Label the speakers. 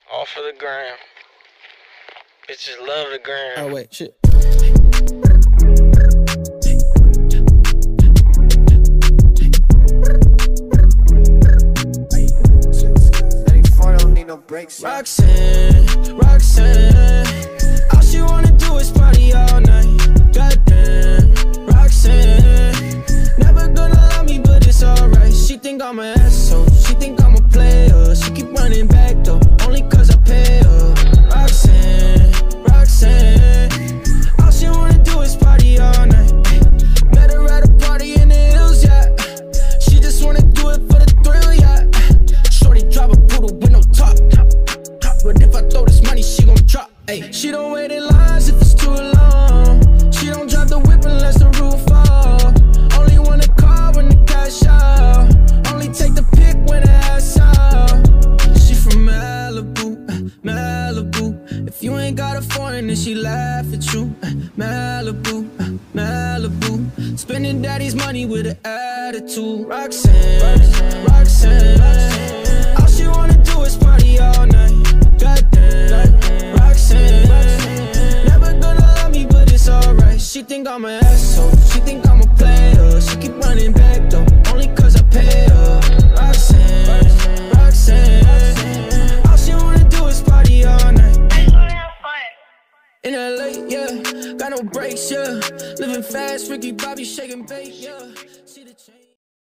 Speaker 1: All for the gram. Bitches love the gram.
Speaker 2: Oh, wait, shit. Roxanne, Roxanne, all she wanna do is party all night. Goddamn, Roxanne, never gonna love me, but it's alright. She think I'm an asshole, she think I'm a player. She keep running back though, only cause I pay her. Roxanne, Roxanne, all she wanna do is party all night. Met her at a party in the hills, yeah. She just wanna do it for the thrill, yeah. Shorty drive a poodle with no top. But if I throw this money, she gon' drop. Ay, she don't wait in lines if it's too long. She don't drive the whip unless the roof fall. Only want a car when the cash out. Only take the pic when the ass out. She from Malibu, Malibu. If you ain't got a foreign, then she laugh at you. Malibu, Malibu. Spending daddy's money with an attitude. Roxanne, Roxanne, all she wanna do is party all night. Goddamn, Roxanne, never gonna love me, but it's alright. She think I'm an asshole, she think I'm a player. She keep running back though, only cause I pay her. Roxanne, Roxanne, all she wanna do is party all night. In LA, yeah, got no brakes, yeah. Living fast, Ricky Bobby shaking bait, yeah.